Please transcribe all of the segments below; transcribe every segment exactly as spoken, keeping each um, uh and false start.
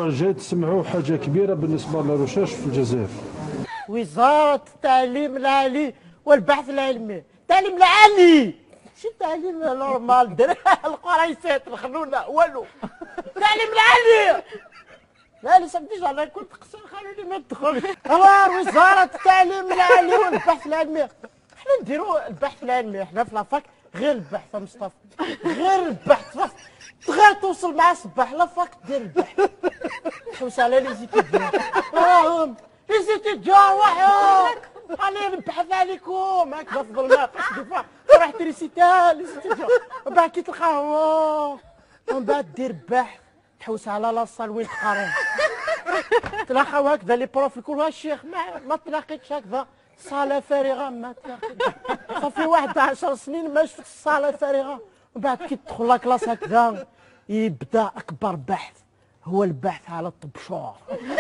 الجاي تسمعوا حاجه كبيره بالنسبه للرشاش في الجزائر. وزاره التعليم العالي والبحث العلمي. التعليم العالي ماشي التعليم نورمال درا القرايسات الخلونا والو. التعليم العالي لا لي صافي ديجا انا كنت قصير خلوني ما ندخلش. الله وزاره التعليم العالي والبحث العلمي. حنا نديروا البحث العلمي حنا في لافاك غير البحث يا مصطفى غير البحث غير توصل مع صباح لافاك دير البحث. حوس على لي زيتيديون راهم لي زيتيديون وحدهم انا نبحث عليكم هكذا في الظلمات ديفوا تروح تريسيتها لي زيتيديون ومن بعد كي تلقاهم ومن بعد دير بحث تحوس على لاصال وين تقارن تلاقاو هكذا لي بروف الكل الشيخ ما ما تلاقيتش هكذا صاله فارغه ما تلاقيتش صافي واحد عشر سنين ما شفت الصاله فارغه ومن بعد كي تدخل لاكلاس هكذا يبدا اكبر بحث هو البحث على الطبشور.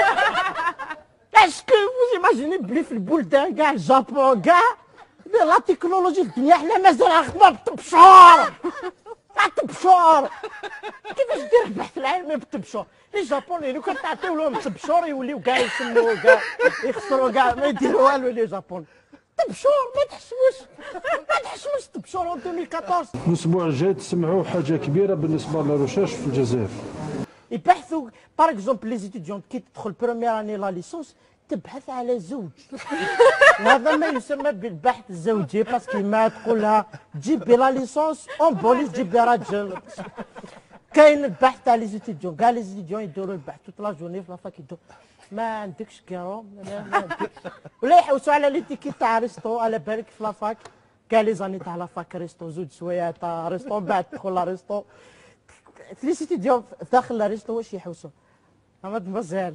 اسكو فوز ايماجيني بلي في البلدان كاع الجابون كاع لا تكنولوجي الدنيا حنا مازال خدمه بالطبشور الطبشور. كيفاش دير البحث العلمي بالطبشور؟ لي جابوني لو كان تعطيو لهم الطبشور يوليو كاع يسموا كاع يخسروا كاع ما يديروا والو لي جابوني. طبشور ما تحسبوش ما تحسبوش طبشور ألفين وأربعطاش. الاسبوع الجاي تسمعوا حاجه كبيره بالنسبه للرشاش في الجزائر. يبحثوا باغ اكزومبل لي ستوديون كي تدخل بروميير اني لا ليسونس تبحث على زوج. وهذا ما يسمى بالبحث الزوجي باسكو ما تقول لها جيبي لا ليسونس اون بوليس جيبي راجل. كاين البحث تاع لي ستوديون كاع لي ستوديون يديروا البحث توت لا جورني في لافاك يدو ما عندكش كيرو ما عندكش ولا يحوسوا على لي تيكيت تاع ريستو على بالك في لافاك كاع لي زاني تاع لافاك ريستو زوج سوايع تاع ريستو من بعد تدخل لا ريستو لي ستوديون داخل لا ريستو واش يحوسوا محمد مزال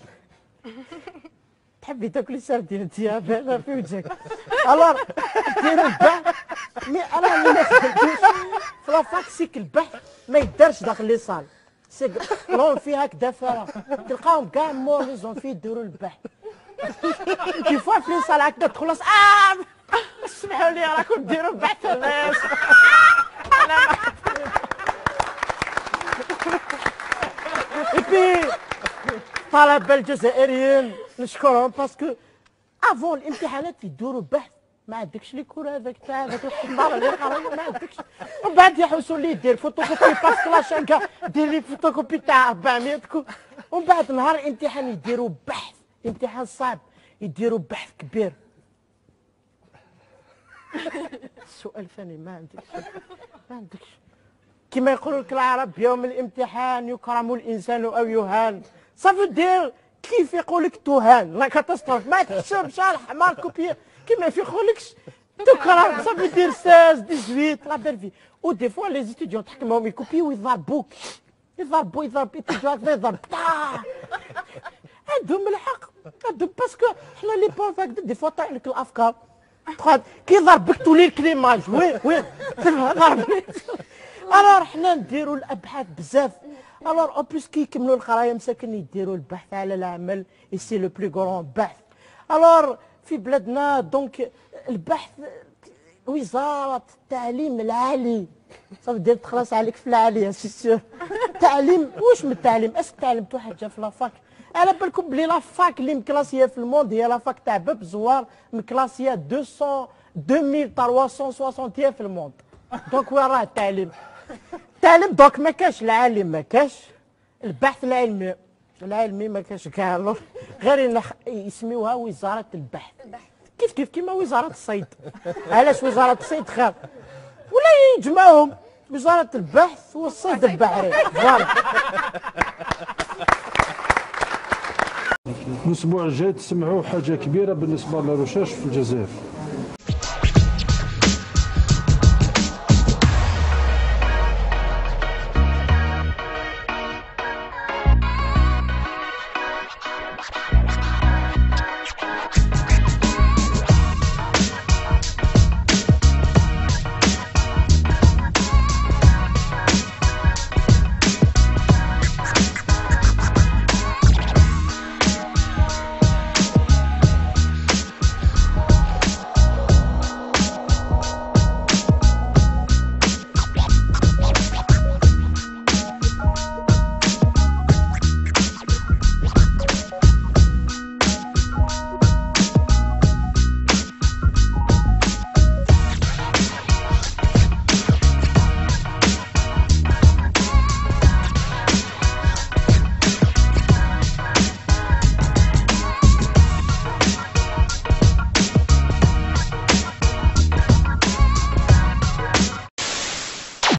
تحبي تاكلي سردين انت باينه في وجهك. الوغ ديروا البحث مي انا ما خدمتوش في لافاك سيك البحث ما يدارش داخل لي صال سي لون فيه هكذا فراغ تلقاهم كاع مور لي زون في يديروا البحث. كي فوا في لي صال هكذا تخلص اه اسمحوا لي راكم ديروا البحث الناس انا ما ايبي الطلبه الجزائريين نشكرهم باسكو افون الامتحانات يدوروا بحث ما عندكش لي كور هذاك تاع هذاك الحمار اللي قرايه ما عندكش ومن بعد يحوسوا لي يدير فوتوكوبي باسكو لا شانكا دير لي فوتوكوبي تاع أربعمية كور ومن بعد نهار الامتحان يديروا بحث امتحان صعب يديروا بحث كبير. السؤال الثاني ما عندكش ما عندكش كما يقولوا لك العرب يوم الامتحان يكرم الانسان او يهان صافي دير كيف يقول لك تهان لا كاتاستروف ما تحسبش الحمار كوبي كيما في يقولكش تكرم صافي دير ستة عشر ثمانية عشر لا بيرفي و دي فوا لي ستوديون تحكمهم يكوبيو ويضربوك يضربوا يضرب يتجاك يضرب عندهم الحق عندهم باسكو حنا لي بروف هكذا دي فوا طايح لك الافكار كي ضربك تولي لك ليماج وين وين ضربني. الوغ حنا نديروا الابحاث بزاف الوغ او بليس كي يكملوا القرايه مساكن يديروا البحث على العمل اي سي لو بلو غران بحث. الوغ في بلادنا دونك البحث وزاره التعليم العالي صافي دير تخلص عليك في العاليه سي سيور. التعليم واش من التعليم اسك تعلمتوا حاجه في لافاك على بالكم بلي لافاك اللي مكلاسيه في الموند هي لافاك تاع باب زوار مكلاسيه مئتين ثلاثمية وثلاثمية في الموند دونك وين راه التعليم التعليم دونك ما كاش العالم ما كاش البحث العلمي العلمي ما كاش كاع غير يسميوها وزاره البحث كيف كيف كيما وزاره الصيد. علاش وزاره الصيد خير ولا يجمعوهم وزاره البحث والصيد البحري فوالا. الاسبوع الجاي تسمعوا حاجه كبيره بالنسبه للرشاش في الجزائر.